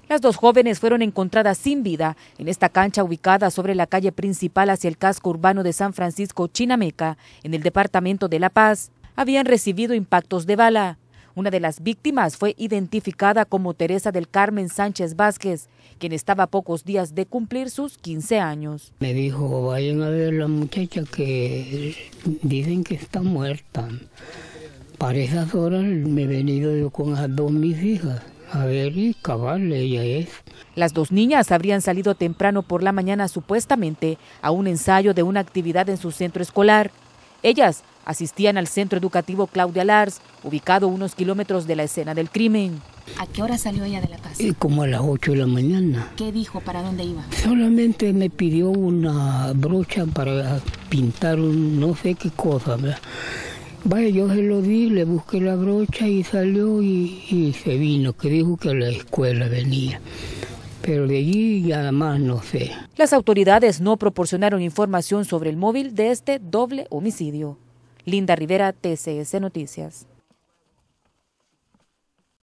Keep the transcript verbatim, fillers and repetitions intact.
Las dos jóvenes fueron encontradas sin vida en esta cancha ubicada sobre la calle principal hacia el casco urbano de San Francisco Chinameca, en el departamento de La Paz. Habían recibido impactos de bala. Una de las víctimas fue identificada como Teresa del Carmen Sánchez Vázquez, quien estaba a pocos días de cumplir sus quince años. Me dijo, vayan a ver a la muchacha que dicen que está muerta. Para esas horas me he venido yo con las dos mis hijas. A ver, y cabal, ella es. Las dos niñas habrían salido temprano por la mañana supuestamente a un ensayo de una actividad en su centro escolar. Ellas asistían al centro educativo Claudia Lars, ubicado a unos kilómetros de la escena del crimen. ¿A qué hora salió ella de la casa? Y como a las ocho de la mañana. ¿Qué dijo? ¿Para dónde iba? Solamente me pidió una brocha para pintar un no sé qué cosa, ¿verdad? Vaya, yo se lo di, le busqué la brocha y salió y, y se vino, que dijo que a la escuela venía. Pero de allí ya más no sé. Las autoridades no proporcionaron información sobre el móvil de este doble homicidio. Linda Rivera, T C S Noticias.